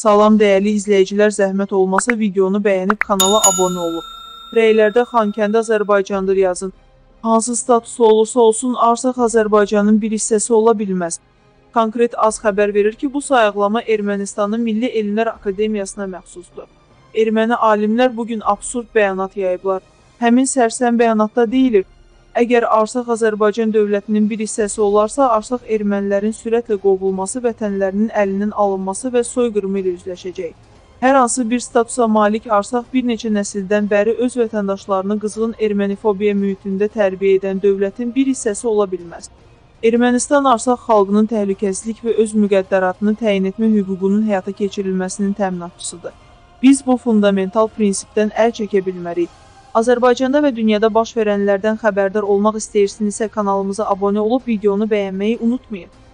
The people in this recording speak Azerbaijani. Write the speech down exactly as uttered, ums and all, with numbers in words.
Salam dəyərli izləyicilər, zəhmət olmasa videonu bəyənib kanala abunə olun. Rəylərdə Xankəndi Azərbaycandır yazın. Hansı statusu olursa olsun Arsaq Azərbaycanın bir hissəsi ola bilməz. Konkret az xəbər verir ki, bu sayıqlama Ermənistanın Milli Elmlər Akademiyasına məxsusdur. Erməni alimlər bugün absurd bəyanat yayıblar. Həmin sərsəm bəyanatda deyilir: əgər Arsaq Azərbaycan dövlətinin bir hissəsi olarsa, Arsaq ermənilərin sürətlə qovulması, vətənlərinin əlindən alınması və soyqırımı ilə üzləşəcək. Hər hansı bir statusa malik Arsaq bir neçə nəsildən bəri öz vətəndaşlarını qızğın ermənifobiya mühitində tərbiyə edən dövlətin bir hissəsi ola bilməz. Ermənistan Arsaq xalqının təhlükəsizlik və öz müqəddəratını təyin etmə hüququnun həyata keçirilməsinin təminatçısıdır. Biz bu fundamental prinsipdən əl çəkə bilmərik. Azərbaycanda və dünyada baş verənlərdən xəbərdar olmaq istəyirsinizsə kanalımıza abunə olub videonu bəyənməyi unutmayın.